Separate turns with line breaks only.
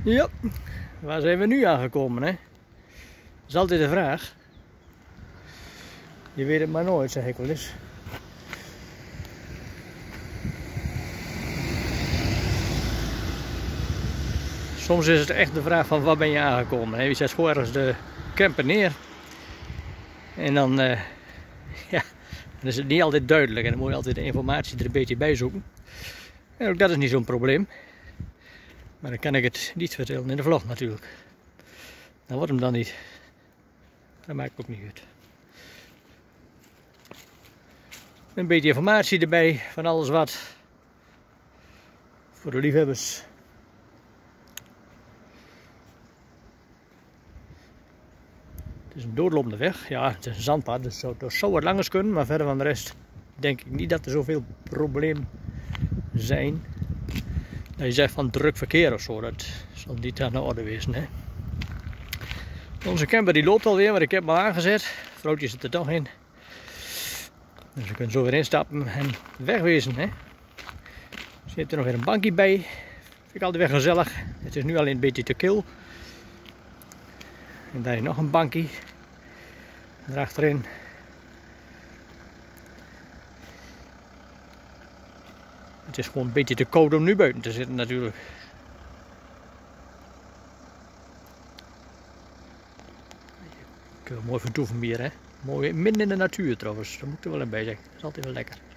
Ja, waar zijn we nu aangekomen, hè? Dat is altijd de vraag. Je weet het maar nooit, zeg ik wel eens. Soms is het echt de vraag van waar ben je aangekomen, hè? Je zet gewoon ergens de camper neer. En dan, ja, dan is het niet altijd duidelijk. En dan moet je altijd de informatie er een beetje bij zoeken. En ook dat is niet zo'n probleem. Maar dan kan ik het niet vertellen in de vlog natuurlijk. Dan wordt hem dan niet. Dat maakt ook niet uit. Een beetje informatie erbij van alles wat. Voor de liefhebbers. Het is een doodlopende weg. Ja, het is een zandpad, dus er zou wat langers kunnen. Maar verder van de rest denk ik niet dat er zoveel problemen zijn. Dat je zegt van druk verkeer of zo, dat zal niet aan de orde wezen. Hè? Onze camper die loopt alweer, maar ik heb hem al aangezet. Het vrouwtje zit er toch in. Dus we kunnen zo weer instappen en wegwezen. Hè? Er zit er nog weer een bankje bij. Vind ik altijd weer gezellig. Het is nu alleen een beetje te kil. En daar is nog een bankje. Erachterin. Het is gewoon een beetje te koud om nu buiten te zitten natuurlijk. Kunnen we mooi vertoeven hier, hè. Mooi midden in de natuur trouwens. Dat moet ik er wel een bij zeggen. Dat is altijd wel lekker.